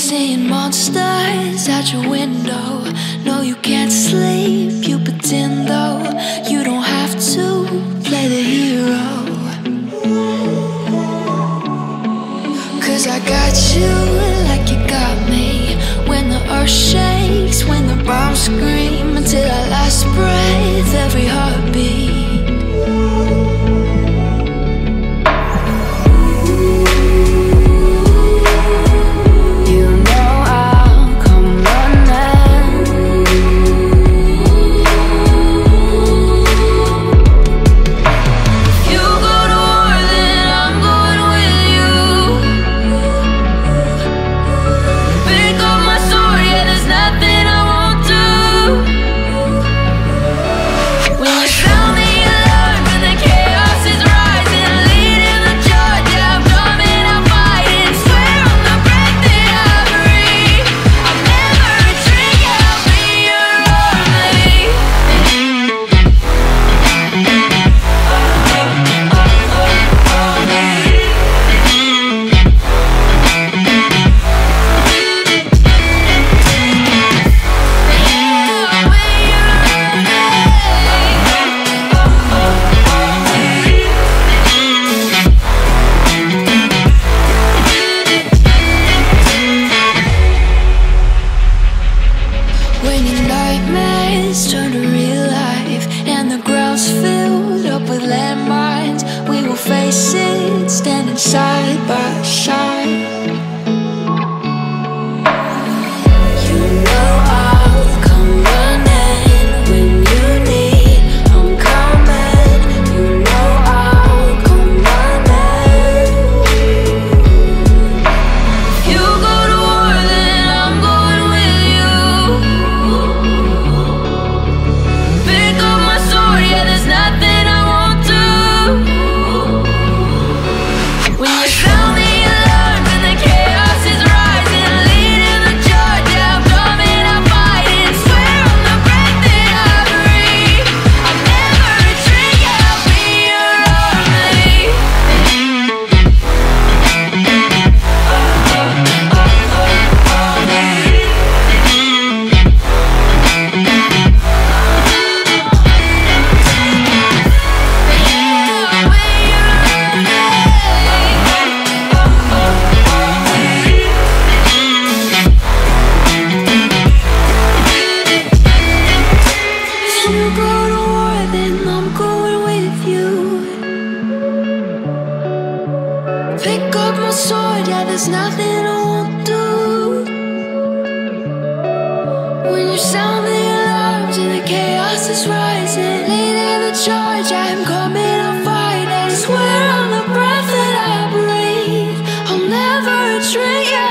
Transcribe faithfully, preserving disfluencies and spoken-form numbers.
seeing monsters out your window. No, you can't sleep, you pretend though. You don't have to play the hero, 'cause I got you like you got me. When the earth shakes, when the bombs scream, until our last breath, every heartbeat. Turn to real life, and the ground's filled up with landmines. We will face it, standing side by side. You know I'll come running when you need. I'm coming. You know I'll come running. If you go to war, then I'm going with you. There's nothing I won't do. When you sound the alarm and the chaos is rising, leading the charge, yeah, I'm coming, I'm fighting. Swear on the breath that I breathe, I'll never retreat, yeah, I'll be your army. You go to war, then I'm going with you. Pick up my sword, yeah, there's nothing I won't do. When you sound the alarms and the chaos is rising, leading the charge, I'm coming, I'm fighting. Swear on the breath that I breathe, I'll never retreat.